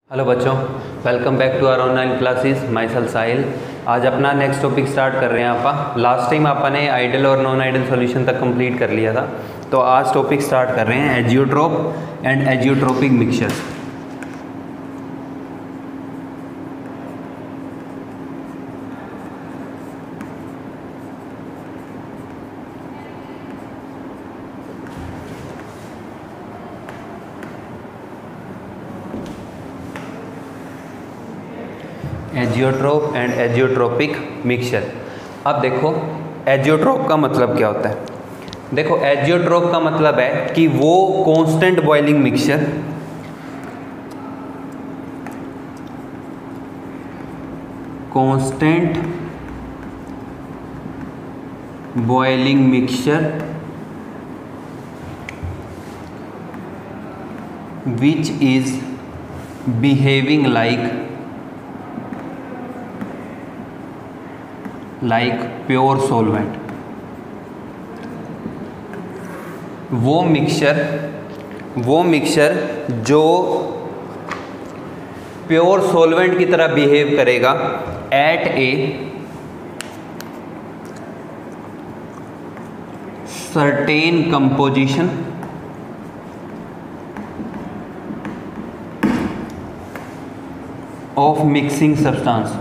Hello बच्चों, welcome back to our online classes. Myself Sahil. आज अपना नेक्स्ट टॉपिक स्टार्ट कर रहे हैं। लास्ट टाइम आपने आइडल और नॉन आइडल सॉल्यूशन तक कंप्लीट कर लिया था, तो आज टॉपिक स्टार्ट कर रहे हैं azeotrope and azeotropic mixtures. Azeotrope and azeotropic mixture. अब देखो एजियोट्रोप का मतलब क्या होता है। देखो एजियोट्रोप का मतलब है कि वो constant boiling mixture, constant boiling mixture which is behaving like pure solvent। वो मिक्सचर जो प्योर सॉल्वेंट की तरह बिहेव करेगा at a certain composition of mixing substance.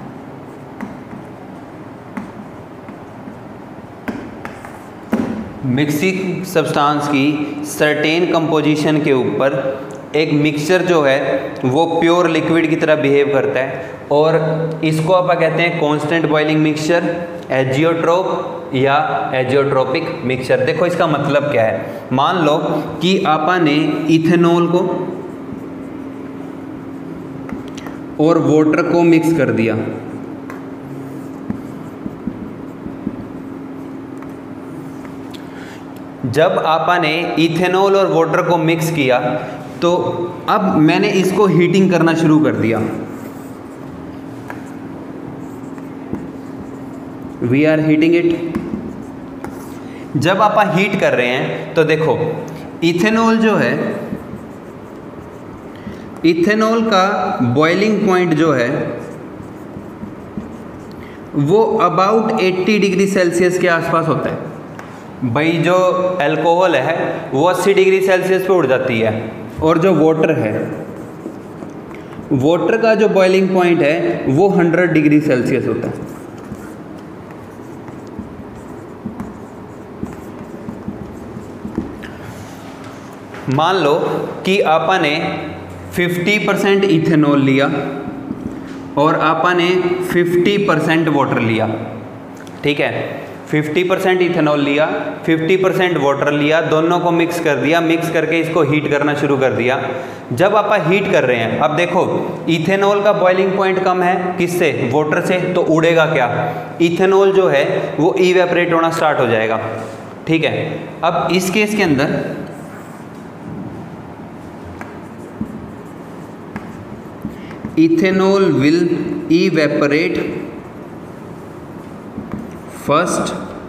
Mixing substance की सर्टेन कंपोजिशन के ऊपर एक मिक्सचर जो है वो प्योर लिक्विड की तरह बिहेव करता है, और इसको आप कहते हैं कांस्टेंट बॉइलिंग मिक्सचर, एजियोट्रोप या एजियोट्रोपिक मिक्सचर। देखो इसका मतलब क्या है। मान लो कि आपने इथेनॉल को और वाटर को मिक्स कर दिया। जब आपने इथेनॉल और वाटर को मिक्स किया तो अब मैंने इसको हीटिंग करना शुरू कर दिया। We are heating it. जब आप हीट कर रहे हैं तो देखो इथेनॉल जो है, इथेनॉल का बॉइलिंग पॉइंट जो है वो अबाउट 80 डिग्री सेल्सियस के आसपास होता है। भाई जो अल्कोहल है वो 80 डिग्री सेल्सियस पे उड़ जाती है, और जो वाटर है, वाटर का जो बॉइलिंग पॉइंट है वो 100 डिग्री सेल्सियस होता है। मान लो कि आपने 50% इथेनॉल लिया और आपने 50% वाटर लिया। ठीक है, 50% इथेनॉल लिया, 50% वाटर लिया, दोनों को मिक्स कर दिया। मिक्स करके इसको हीट करना शुरू कर दिया। जब आप हीट कर रहे हैं, अब देखो इथेनॉल का बॉइलिंग पॉइंट कम है, किससे? वाटर से। तो उड़ेगा क्या? इथेनॉल जो है वो इवेपोरेट होना स्टार्ट हो जाएगा। ठीक है, अब इस केस के अंदर ethanol will evaporate first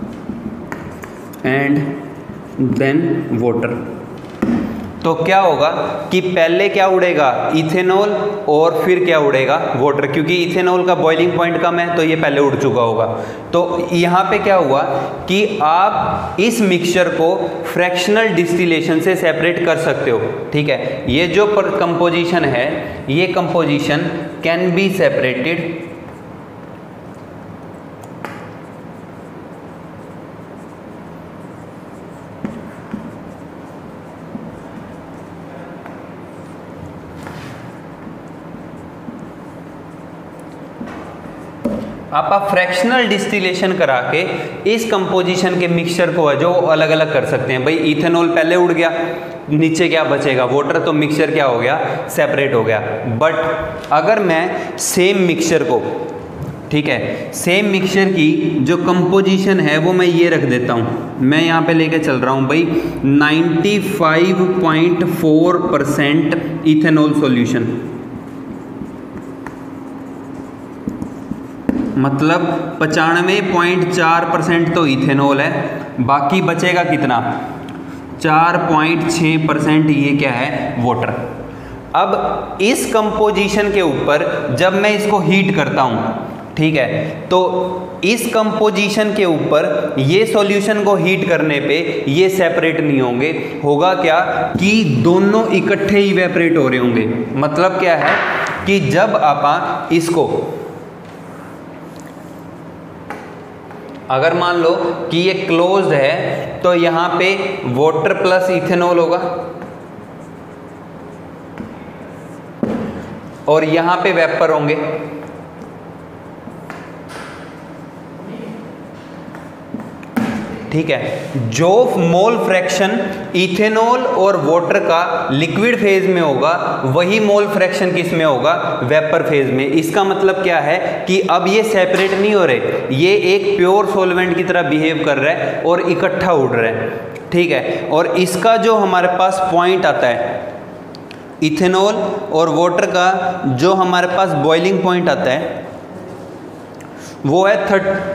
and then water. तो क्या होगा कि पहले क्या उड़ेगा? इथेनॉल, और फिर क्या उड़ेगा? वाटर, क्योंकि इथेनॉल का बॉइलिंग पॉइंट कम है तो ये पहले उड़ चुका होगा। तो यहाँ पे क्या हुआ कि आप इस मिक्सचर को फ्रैक्शनल डिस्टिलेशन से सेपरेट कर सकते हो। ठीक है, ये जो कंपोजिशन है, ये कंपोजिशन कैन बी सेपरेटेड आप फ्रैक्शनल डिस्टिलेशन करा के इस कंपोजिशन के मिक्सचर को है जो अलग अलग कर सकते हैं। भाई इथेनॉल पहले उड़ गया, नीचे क्या बचेगा? वाटर। तो मिक्सचर क्या हो गया? सेपरेट हो गया। बट अगर मैं सेम मिक्सचर को, ठीक है, सेम मिक्सचर की जो कंपोजिशन है वो मैं ये रख देता हूँ। मैं यहाँ पे लेके चल रहा हूँ भाई 95.4% इथेनॉल सॉल्यूशन, मतलब 95.4% तो इथेनॉल है, बाकी बचेगा कितना? 4.6% ये क्या है? वाटर। अब इस कंपोजिशन के ऊपर जब मैं इसको हीट करता हूँ, ठीक है, तो इस कंपोजिशन के ऊपर ये सॉल्यूशन को हीट करने पे ये सेपरेट नहीं होंगे। होगा क्या कि दोनों इकट्ठे इवेपोरेट हो रहे होंगे। मतलब क्या है कि जब आप इसको, अगर मान लो कि ये क्लोज्ड है तो यहाँ पे वाटर प्लस इथेनॉल होगा और यहाँ पे वेपर होंगे। ठीक है, जो मोल फ्रैक्शन इथेनॉल और वाटर का लिक्विड फेज में होगा वही मोल फ्रैक्शन किस में होगा, वेपर फेज में। इसका मतलब क्या है कि अब ये सेपरेट नहीं हो रहे, ये एक प्योर सॉल्वेंट की तरह बिहेव कर रहा है और इकट्ठा उड़ रहा है। ठीक है, और इसका जो हमारे पास पॉइंट आता है इथेनॉल और वाटर का, जो हमारे पास बॉइलिंग पॉइंट आता है वो है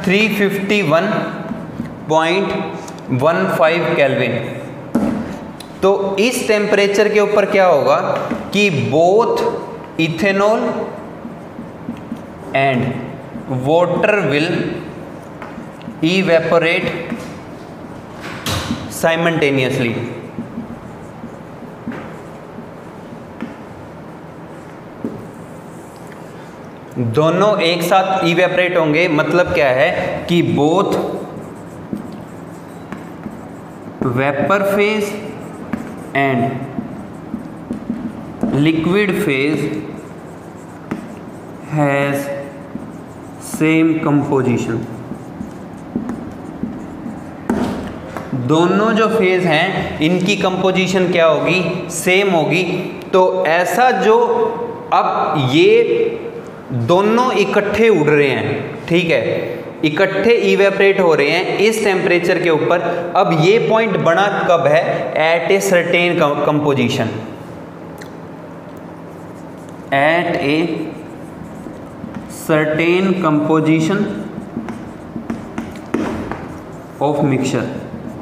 351.15 केल्विन। तो इस टेम्परेचर के ऊपर क्या होगा कि both ethanol and water will evaporate simultaneously. दोनों एक साथ इवेपोरेट होंगे। मतलब क्या है कि both vapour phase and liquid phase has same composition. दोनों जो फेज हैं इनकी कंपोजिशन क्या होगी, सेम होगी। तो ऐसा जो अब ये दोनों इकट्ठे उड़ रहे हैं, ठीक है, इकट्ठे इवेपोरेट हो रहे हैं इस टेम्परेचर के ऊपर। अब ये पॉइंट बना कब है, at a certain composition, at a certain composition of mixture.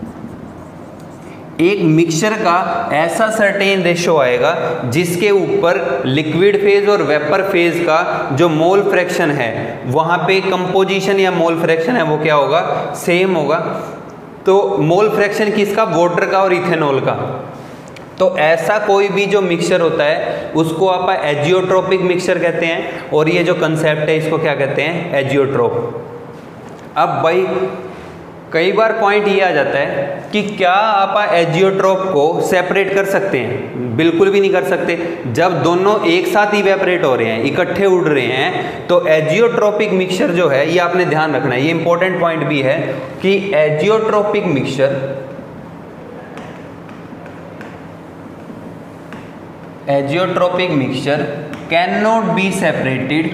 एक मिक्सचर का ऐसा सर्टेन रेशो आएगा जिसके ऊपर लिक्विड फेज और वेपर फेज का जो मोल फ्रैक्शन है वहाँ पे कंपोजिशन या मोल फ्रैक्शन है वो क्या होगा, सेम होगा। तो मोल फ्रैक्शन किसका, वाटर का और इथेनॉल का। तो ऐसा कोई भी जो मिक्सचर होता है उसको आप एजियोट्रोपिक मिक्सचर कहते हैं, और ये जो कंसेप्ट है इसको क्या कहते हैं, एजियोट्रोप। अब भाई कई बार पॉइंट ये आ जाता है कि क्या आप एजियोट्रोप को सेपरेट कर सकते हैं? बिल्कुल भी नहीं कर सकते। जब दोनों एक साथ इवेपोरेट हो रहे हैं, इकट्ठे उड़ रहे हैं, तो एजियोट्रोपिक मिक्सचर जो है ये आपने ध्यान रखना है, ये इंपॉर्टेंट पॉइंट भी है कि azeotropic mixture can not be separated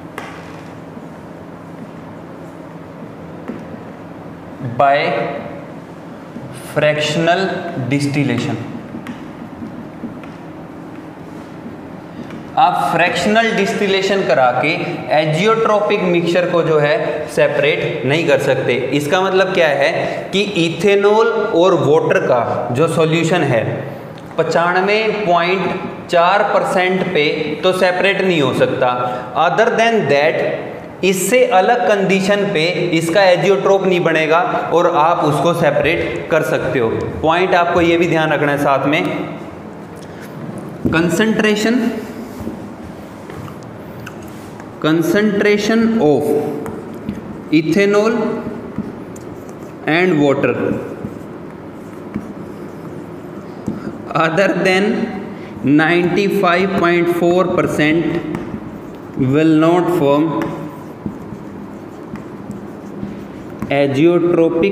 by fractional distillation. आप फ्रैक्शनल डिस्टिलेशन करा के एजियोट्रोपिक मिक्सचर को जो है सेपरेट नहीं कर सकते। इसका मतलब क्या है कि इथेनॉल और वाटर का जो सॉल्यूशन है 95.4% पे तो सेपरेट नहीं हो सकता। अदर देन दैट इससे अलग कंडीशन पे इसका एजियोट्रोप नहीं बनेगा और आप उसको सेपरेट कर सकते हो। पॉइंट आपको ये भी ध्यान रखना है साथ में, concentration of ethanol and water other than 95.4% will not form azeotropic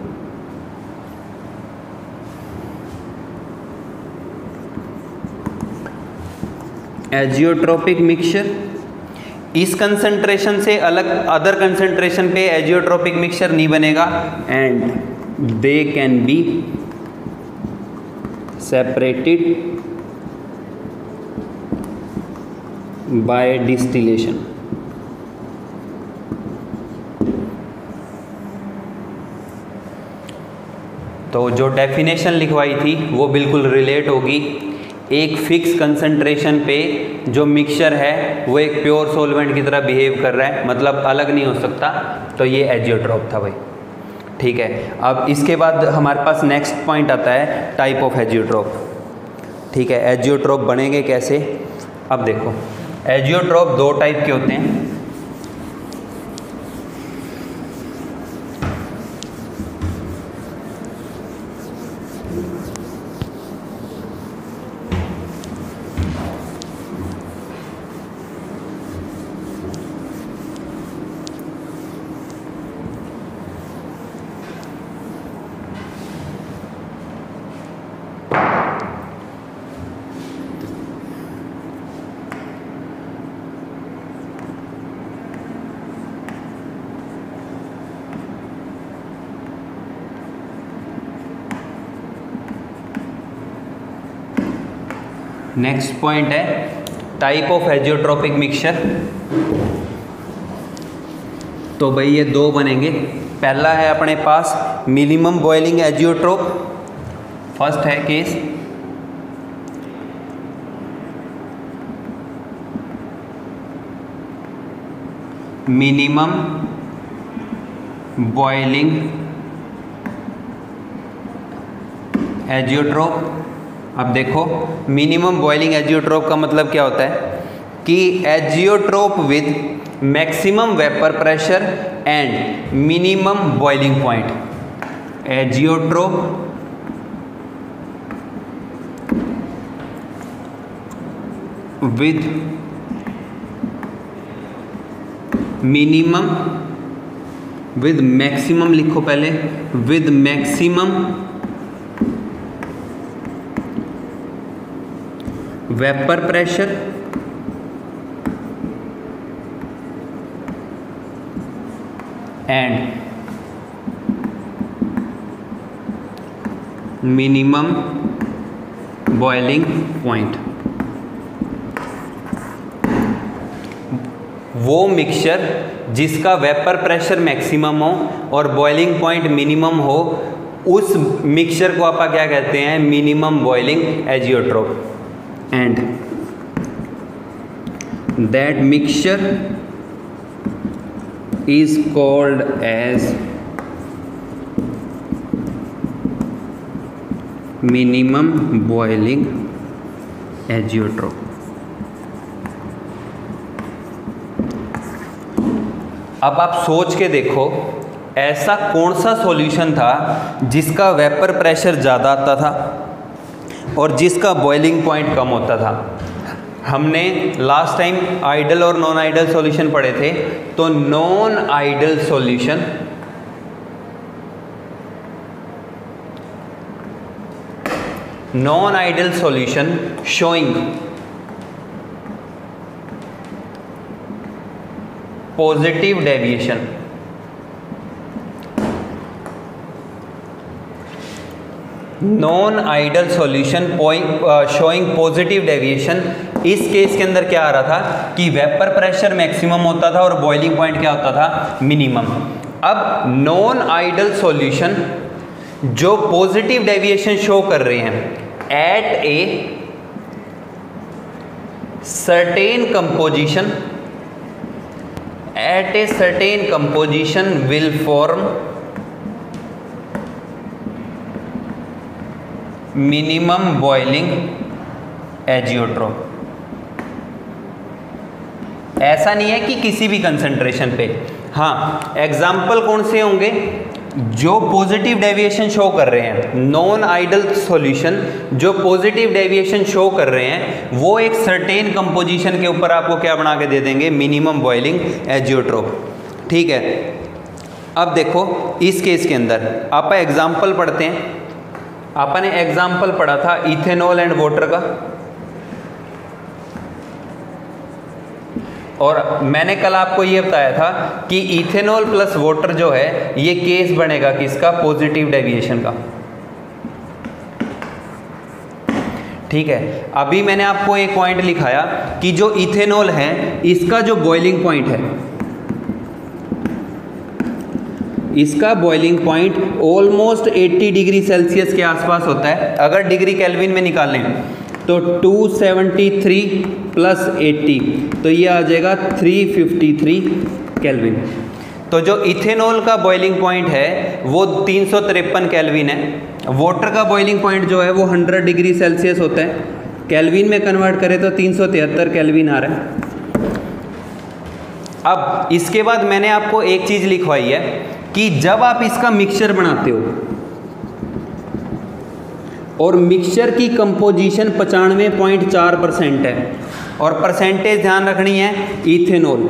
mixture. इस कंसंट्रेशन से अलग अदर कंसंट्रेशन पे एजियोट्रोपिक मिक्सचर नहीं बनेगा and they can be separated by distillation. तो जो डेफिनेशन लिखवाई थी वो बिल्कुल रिलेट होगी। एक फिक्स कंसंट्रेशन पे जो मिक्सचर है वो एक प्योर सॉल्वेंट की तरह बिहेव कर रहा है, मतलब अलग नहीं हो सकता, तो ये एजियोट्रोप था भाई। ठीक है, अब इसके बाद हमारे पास नेक्स्ट पॉइंट आता है टाइप ऑफ एजियोट्रोप। ठीक है, एजियोट्रोप बनेंगे कैसे, अब देखो एजियोट्रोप दो टाइप के होते हैं। नेक्स्ट पॉइंट है टाइप ऑफ एजियोट्रोपिक मिक्सचर। तो भाई ये दो बनेंगे। पहला है अपने पास मिनिमम बॉइलिंग एजियोट्रोप, फर्स्ट है केस। Minimum boiling azeotrope. अब देखो मिनिमम बॉइलिंग एजियोट्रोप का मतलब क्या होता है कि azeotrope with maximum vapour pressure and minimum boiling point. Azeotrope with minimum, with maximum लिखो पहले, with maximum vapour pressure and minimum boiling point. वो मिक्सचर जिसका वेपर प्रेशर मैक्सिमम हो और बॉइलिंग पॉइंट मिनिमम हो, उस मिक्सचर को आप क्या कहते हैं, minimum boiling azeotrope. And that mixture is called as minimum boiling azeotrope। अब आप सोच के देखो ऐसा कौन सा सॉल्यूशन था जिसका वेपर प्रेशर ज़्यादा आता था और जिसका बॉइलिंग पॉइंट कम होता था। हमने लास्ट टाइम आइडल और नॉन आइडल सॉल्यूशन पढ़े थे, तो non ideal solution showing positive deviation, non ideal solution showing positive deviation. इस केस के अंदर क्या आ रहा था कि वेपर प्रेशर मैक्सिमम होता था और बॉइलिंग पॉइंट क्या होता था, मिनिमम। अब नॉन आइडल सॉल्यूशन जो पॉजिटिव डेविएशन शो कर रहे हैं at a certain composition will form minimum boiling azeotrope. ऐसा नहीं है कि किसी भी कंसंट्रेशन पे। हाँ, एग्जाम्पल कौन से होंगे, जो पॉजिटिव डेविएशन शो कर रहे हैं, नॉन आइडल सॉल्यूशन जो पॉजिटिव डेविएशन शो कर रहे हैं, वो एक सर्टेन कंपोजिशन के ऊपर आपको क्या बना के दे देंगे, मिनिमम बॉइलिंग एजियोट्रोप। ठीक है, अब देखो इस केस के अंदर आप एग्जाम्पल पढ़ते हैं। आपने एग्जाम्पल पढ़ा था इथेनॉल एंड वाटर का, और मैंने कल आपको ये बताया था कि इथेनॉल प्लस वाटर जो है ये केस बनेगा किसका, पॉजिटिव डेविएशन का। ठीक है, अभी मैंने आपको एक पॉइंट लिखाया कि जो इथेनॉल है इसका जो बॉइलिंग पॉइंट है, इसका boiling point almost 80 degree Celsius के आसपास होता है। अगर डिग्री केल्विन में निकालें तो 273 प्लस 80 तो ये आ जाएगा 353 केल्विन। तो जो इथेनॉल का बॉइलिंग पॉइंट है वो 353 केल्विन है। वाटर का बॉइलिंग पॉइंट जो है वो 100 डिग्री सेल्सियस होता है, केल्विन में कन्वर्ट करें तो 373 केल्विन आ रहा है। अब इसके बाद मैंने आपको एक चीज़ लिखवाई है कि जब आप इसका मिक्सचर बनाते हो और मिक्सचर की कंपोजिशन 95.4% है और परसेंटेज ध्यान रखनी है इथेनॉल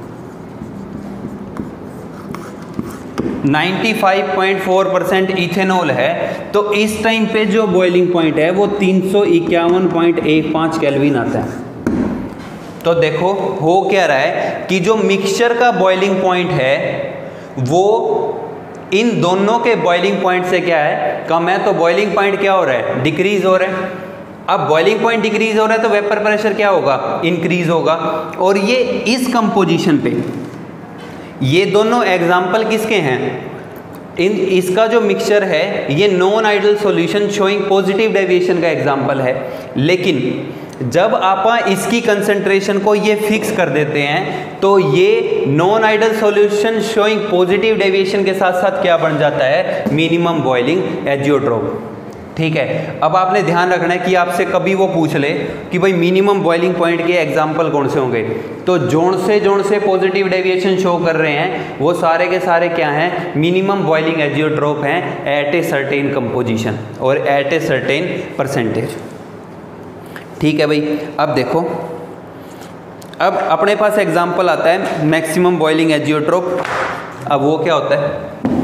95.4% इथेनॉल है, तो इस टाइम पे जो बॉइलिंग पॉइंट है वो 351.15 केल्विन आता है। तो देखो हो क्या रहा है कि जो मिक्सचर का बॉइलिंग पॉइंट है वो इन दोनों के बॉइलिंग पॉइंट से क्या है, कम है, तो बॉइलिंग पॉइंट क्या हो रहा है, डिक्रीज हो रहा है। अब बॉइलिंग पॉइंट डिक्रीज हो रहा है तो वेपर प्रेशर क्या होगा, इंक्रीज होगा। और ये इस कंपोजिशन पे ये दोनों एग्जाम्पल किसके हैं, इसका जो मिक्सचर है ये non ideal solution showing positive deviation का एग्जाम्पल है। लेकिन जब आप इसकी कंसंट्रेशन को ये फिक्स कर देते हैं तो ये non ideal solution showing positive deviation के साथ साथ क्या बन जाता है, मिनिमम बॉइलिंग एजियोट्रोप। ठीक है, अब आपने ध्यान रखना है कि आपसे कभी वो पूछ ले कि भाई मिनिमम बॉइलिंग पॉइंट के एग्जाम्पल कौन से होंगे, तो जोन से पॉजिटिव डेविएशन शो कर रहे हैं वो सारे के सारे क्या हैं, मिनिमम बॉइलिंग एजियोट्रोप हैं एट ए सर्टेन कंपोजिशन और एट ए सर्टेन परसेंटेज। ठीक है भाई, अब देखो अब अपने पास एग्जाम्पल आता है मैक्सिमम बॉइलिंग एजियोट्रोप। अब वो क्या होता है,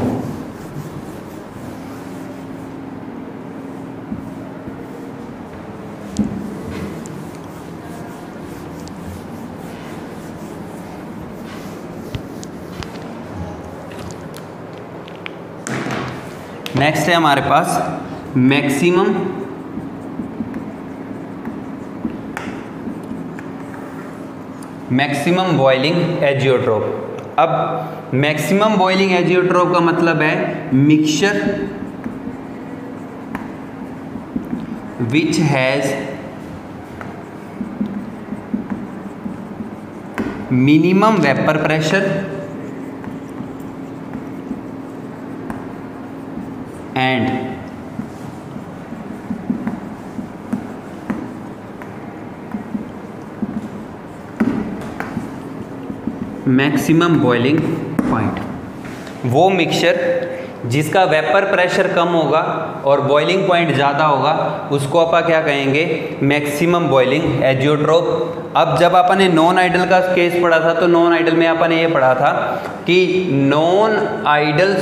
नेक्स्ट है हमारे पास मैक्सिमम बॉइलिंग एजियोट्रोप। अब मैक्सिमम बॉइलिंग एजियोट्रोप का मतलब है mixture which has minimum vapour pressure and maximum boiling point. वो मिक्सचर जिसका वेपर प्रेशर कम होगा और बॉइलिंग पॉइंट ज़्यादा होगा उसको आप क्या कहेंगे, मैक्सिमम बॉइलिंग एजियोट्रोप। अब जब आपने नॉन आइडल का केस पढ़ा था तो नॉन आइडल में आपने ये पढ़ा था कि non ideal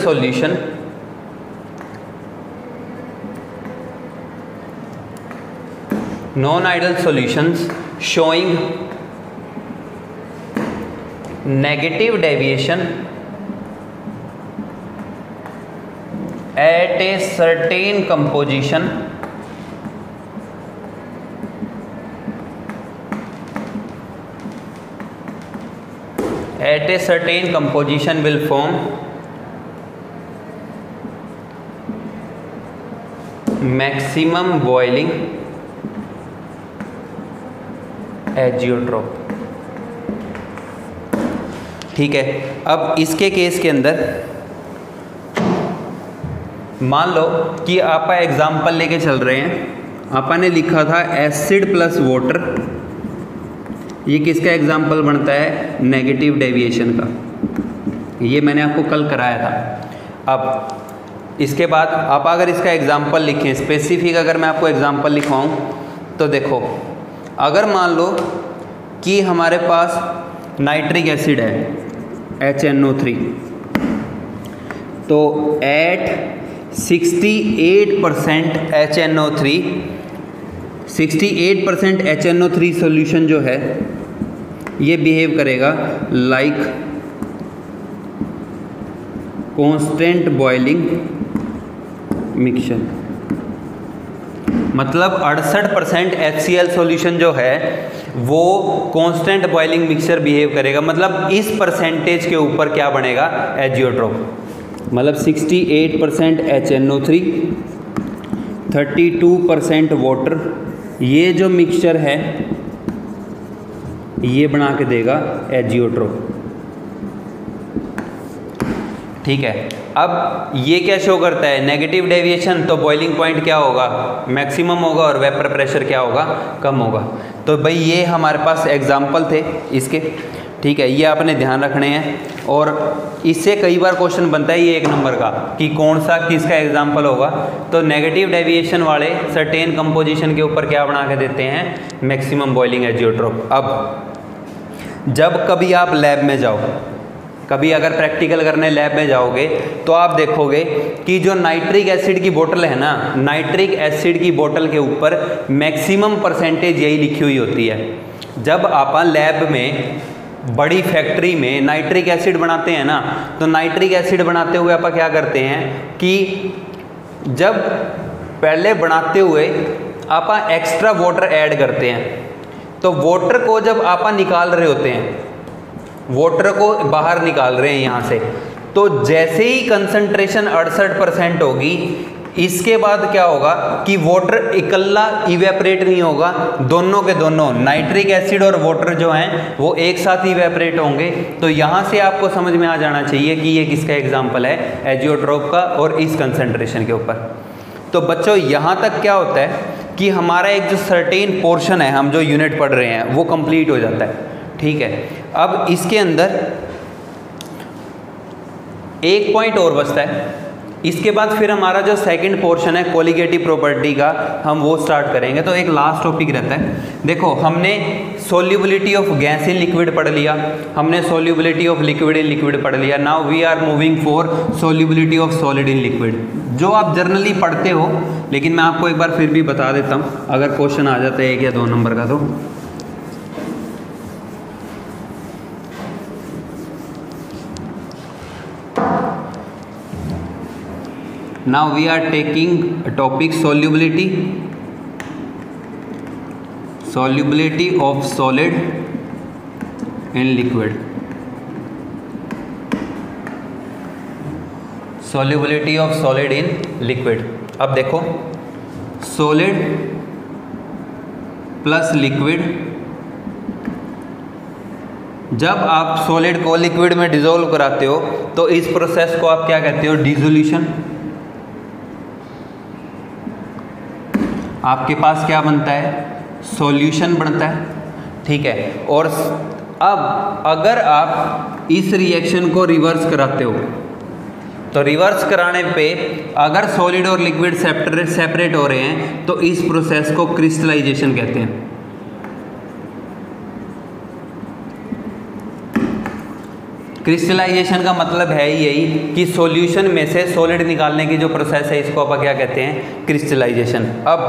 solutions showing negative deviation at a certain composition will form maximum boiling azeotrope. ठीक है, अब इसके केस के अंदर मान लो कि आप एग्जाम्पल लेके चल रहे हैं, आपने लिखा था एसिड प्लस वाटर, ये किसका एग्जाम्पल बनता है, नेगेटिव डेविएशन का। ये मैंने आपको कल कराया था। अब इसके बाद आप अगर इसका एग्जाम्पल लिखें स्पेसिफिक, अगर मैं आपको एग्जाम्पल लिखवाऊं तो देखो, अगर मान लो कि हमारे पास नाइट्रिक एसिड है HNO3, तो एट 68% HNO3 HNO3 सॉल्यूशन जो है ये बिहेव करेगा लाइक कांस्टेंट बॉइलिंग मिक्सचर। मतलब 68% HCl सॉल्यूशन जो है वो कांस्टेंट बॉइलिंग मिक्सचर बिहेव करेगा। मतलब इस परसेंटेज के ऊपर क्या बनेगा, एजियोट्रोप। मतलब 68% HNO3, 32% वाटर, ये जो मिक्सचर है ये बना के देगा एजियोट्रोप। ठीक है, अब ये क्या शो करता है, नेगेटिव डेविएशन, तो बॉइलिंग पॉइंट क्या होगा, मैक्सिमम होगा, और वेपर प्रेशर क्या होगा, कम होगा। तो भाई ये हमारे पास एग्जाम्पल थे इसके। ठीक है, ये आपने ध्यान रखने हैं, और इससे कई बार क्वेश्चन बनता है ये 1 नंबर का कि कौन सा किसका एग्जाम्पल होगा। तो नेगेटिव डेविएशन वाले सर्टेन कंपोजिशन के ऊपर क्या बना के देते हैं, मैक्सिमम बॉइलिंग एजियोट्रोप। अब जब कभी आप लैब में जाओ, कभी अगर प्रैक्टिकल करने लैब में जाओगे तो आप देखोगे कि जो नाइट्रिक एसिड की बोतल है ना, नाइट्रिक एसिड की बोतल के ऊपर मैक्सिमम परसेंटेज यही लिखी हुई होती है। जब आप लैब में बड़ी फैक्ट्री में नाइट्रिक एसिड बनाते हैं ना, तो नाइट्रिक एसिड बनाते हुए आप क्या करते हैं कि जब पहले बनाते हुए आप एक्स्ट्रा वाटर ऐड करते हैं, तो वाटर को जब आप निकाल रहे होते हैं, वाटर को बाहर निकाल रहे हैं यहाँ से, तो जैसे ही कंसंट्रेशन 68% होगी, इसके बाद क्या होगा कि वाटर इकल्ला इवेपरेट नहीं होगा, दोनों के दोनों नाइट्रिक एसिड और वाटर जो हैं वो एक साथ इवेपरेट होंगे। तो यहाँ से आपको समझ में आ जाना चाहिए कि ये किसका एग्जाम्पल है, एजियोट्रोप का, और इस कंसंट्रेशन के ऊपर। तो बच्चों यहाँ तक क्या होता है कि हमारा एक जो सर्टेन पोर्शन है, हम जो यूनिट पढ़ रहे हैं, वो कंप्लीट हो जाता है। ठीक है, अब इसके अंदर एक पॉइंट और बचता है। इसके बाद फिर हमारा जो सेकंड पोर्शन है कोलिगेटिव प्रॉपर्टी का, हम वो स्टार्ट करेंगे। तो एक लास्ट टॉपिक रहता है। देखो, हमने solubility of gas in liquid पढ़ लिया, हमने solubility of liquid in liquid पढ़ लिया। Now we are moving for solubility of solid in liquid, जो आप जनरली पढ़ते हो, लेकिन मैं आपको एक बार फिर भी बता देता हूँ, अगर क्वेश्चन आ जाता है 1 या 2 नंबर का। तो now we are taking a topic solubility of solid in liquid, solubility of solid in liquid। अब देखो, solid प्लस लिक्विड, जब आप सॉलिड को लिक्विड में डिसॉल्व कराते हो तो इस प्रोसेस को आप क्या कहते हो, डिसोल्यूशन। आपके पास क्या बनता है, सॉल्यूशन बनता है। ठीक है, और अब अगर आप इस रिएक्शन को रिवर्स कराते हो, तो रिवर्स कराने पे अगर सॉलिड और लिक्विड सेपरेट हो रहे हैं तो इस प्रोसेस को क्रिस्टलाइजेशन कहते हैं। क्रिस्टलाइजेशन का मतलब है यही कि सॉल्यूशन में से सॉलिड निकालने की जो प्रोसेस है, इसको आप क्या कहते हैं, क्रिस्टलाइजेशन। अब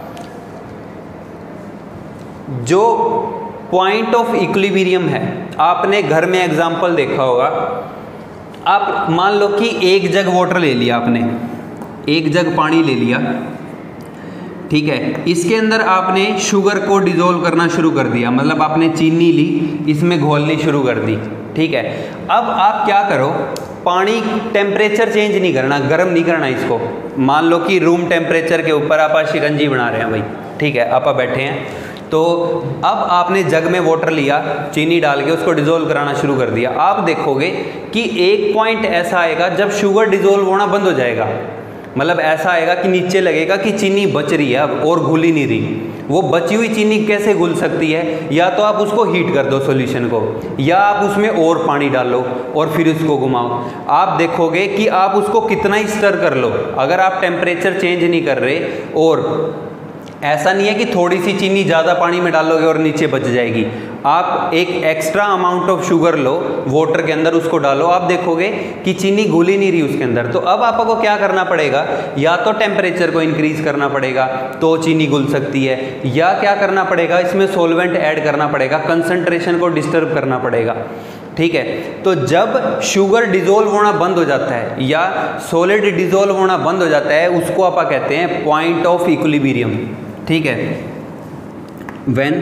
जो पॉइंट ऑफ इक्विलिब्रियम है, आपने घर में एग्जांपल देखा होगा। आप मान लो कि 1 जग वाटर ले लिया आपने, 1 जग पानी ले लिया। ठीक है, इसके अंदर आपने शुगर को डिसॉल्व करना शुरू कर दिया, मतलब आपने चीनी ली, इसमें घोलनी शुरू कर दी। ठीक है, अब आप क्या करो, पानी टेम्परेचर चेंज नहीं करना, गर्म नहीं करना इसको। मान लो कि रूम टेम्परेचर के ऊपर आप शिकंजी बना रहे हैं भाई। ठीक है, आप बैठे हैं, तो अब आपने जग में वाटर लिया, चीनी डाल के उसको डिसॉल्व कराना शुरू कर दिया। आप देखोगे कि एक पॉइंट ऐसा आएगा जब शुगर डिसॉल्व होना बंद हो जाएगा, मतलब ऐसा आएगा कि नीचे लगेगा कि चीनी बच रही है अब और घुल ही नहीं रही। वो बची हुई चीनी कैसे घुल सकती है, या तो आप उसको हीट कर दो सॉल्यूशन को, या आप उसमें और पानी डालो और फिर उसको घुमाओ। आप देखोगे कि आप उसको कितना ही स्टर कर लो, अगर आप टेम्परेचर चेंज नहीं कर रहे, और ऐसा नहीं है कि थोड़ी सी चीनी ज़्यादा पानी में डालोगे और नीचे बच जाएगी। आप एक एक्स्ट्रा अमाउंट ऑफ शुगर लो वाटर के अंदर, उसको डालो, आप देखोगे कि चीनी घुल ही नहीं रही उसके अंदर। तो अब आपको क्या करना पड़ेगा, या तो टेम्परेचर को इंक्रीज करना पड़ेगा तो चीनी घुल सकती है, या क्या करना पड़ेगा, इसमें सॉल्वेंट ऐड करना पड़ेगा, कंसंट्रेशन को डिस्टर्ब करना पड़ेगा। ठीक है, तो जब शुगर डिसॉल्व होना बंद हो जाता है या सॉलिड डिसॉल्व होना बंद हो जाता है, उसको आप कहते हैं पॉइंट ऑफ इक्विलिब्रियम। ठीक है, व्हेन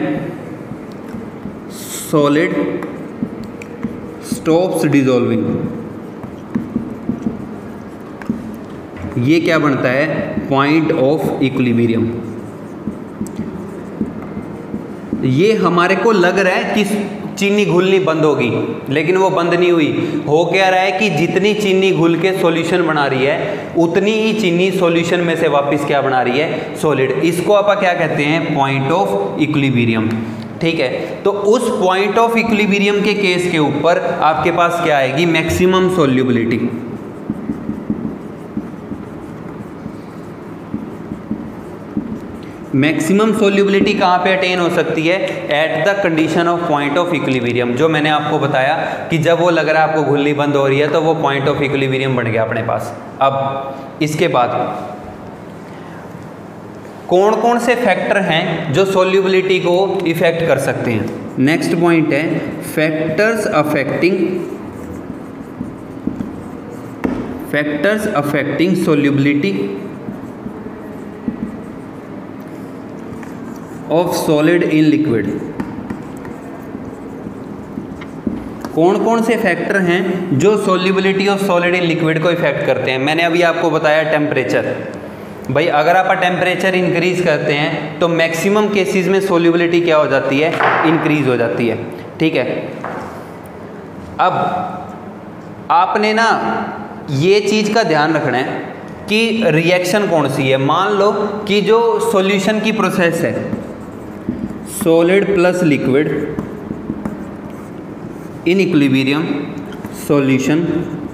सॉलिड स्टॉप्स डिसॉल्विंग, ये क्या बनता है, पॉइंट ऑफ इक्विलिब्रियम। ये हमारे को लग रहा है कि चीनी घुलनी बंद होगी, लेकिन वो बंद नहीं हुई। हो क्या रहा है कि जितनी चीनी घुल के सॉल्यूशन बना रही है उतनी ही चीनी सॉल्यूशन में से वापस क्या बना रही है, सॉलिड। इसको आप क्या कहते हैं, पॉइंट ऑफ इक्विलिब्रियम। ठीक है, तो उस पॉइंट ऑफ इक्विलिब्रियम के केस के ऊपर आपके पास क्या आएगी, मैक्सिमम सॉल्युबिलिटी। मैक्सिमम सॉल्युबिलिटी कहाँ पे अटेन हो सकती है, at the condition of point of equilibrium. जो मैंने आपको बताया कि जब वो लग रहा है आपको घुलनी बंद हो रही है तो वो पॉइंट ऑफ इक्विलिब्रियम बन गया अपने पास। अब इसके बाद कौन कौन से फैक्टर हैं जो सॉल्युबिलिटी को इफेक्ट कर सकते हैं। नेक्स्ट पॉइंट है factors affecting solubility of solid in liquid. कौन कौन से फैक्टर हैं जो solubility of solid in liquid को इफेक्ट करते हैं। मैंने अभी आपको बताया टेम्परेचर। भाई अगर आप टेम्परेचर इंक्रीज करते हैं तो मैक्सिमम केसेस में सॉल्युबिलिटी क्या हो जाती है, इंक्रीज हो जाती है। ठीक है, अब आपने ना ये चीज़ का ध्यान रखना है कि रिएक्शन कौन सी है। मान लो कि जो सॉल्यूशन की प्रोसेस है, solid plus liquid in equilibrium, solution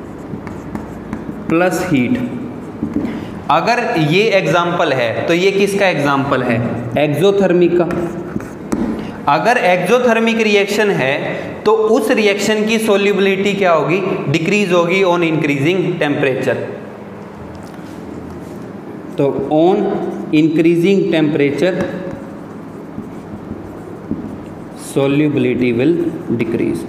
plus heat. अगर ये एग्जाम्पल है तो ये किसका एग्जाम्पल है, एक्सोथर्मिक का। अगर एक्सोथर्मिक रिएक्शन है तो उस रिएक्शन की सॉल्युबिलिटी क्या होगी, डिक्रीज होगी ऑन इंक्रीजिंग टेम्परेचर। तो on increasing temperature solubility will decrease,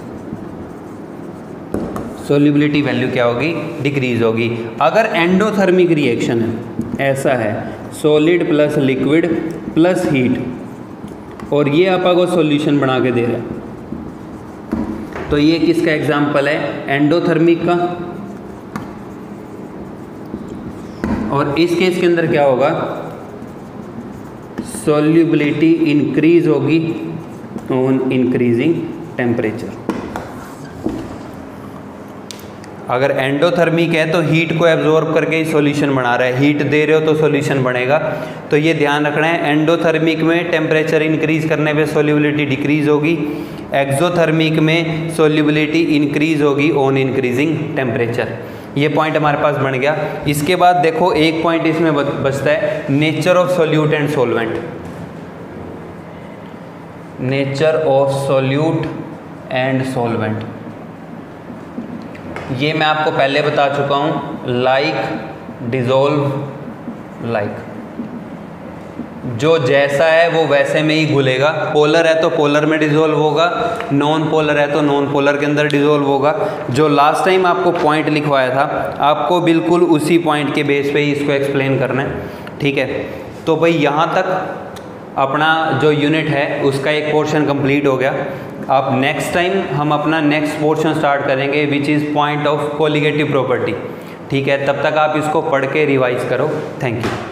solubility value क्या होगी, डिक्रीज होगी। अगर एंडोथर्मिक रिएक्शन है, ऐसा है solid plus liquid plus heat, और ये आपको सॉल्यूशन बना के दे रहा है, तो ये किसका एग्जाम्पल है, एंडोथर्मिक का। और इस केस के अंदर क्या होगा, सॉल्युबिलिटी इंक्रीज होगी ऑन इंक्रीजिंग टेम्परेचर। अगर एंडोथर्मिक है तो हीट को एब्जॉर्ब करके ही सॉल्यूशन बना रहा है, हीट दे रहे हो तो सॉल्यूशन बनेगा। तो ये ध्यान रखना है, एंडोथर्मिक में टेम्परेचर इंक्रीज करने पे सॉल्युबिलिटी डिक्रीज होगी, एक्सोथर्मिक में सॉल्युबिलिटी इंक्रीज होगी ऑन इंक्रीजिंग टेम्परेचर। ये पॉइंट हमारे पास बन गया। इसके बाद देखो एक पॉइंट इसमें बचता है, nature of solute and solvent. Nature of solute and solvent, ये मैं आपको पहले बता चुका हूँ, लाइक डिजोल्व लाइक। जो जैसा है वो वैसे में ही घुलेगा। पोलर है तो पोलर में डिजोल्व होगा, नॉन पोलर है तो नॉन पोलर के अंदर डिजोल्व होगा। जो लास्ट टाइम आपको पॉइंट लिखवाया था, आपको बिल्कुल उसी पॉइंट के बेस पे ही इसको एक्सप्लेन करना है। ठीक है, तो भाई यहाँ तक अपना जो यूनिट है उसका एक पोर्शन कंप्लीट हो गया। अब नेक्स्ट टाइम हम अपना नेक्स्ट पोर्शन स्टार्ट करेंगे, which is point of colligative property. ठीक है, तब तक आप इसको पढ़ के रिवाइज करो। Thank you.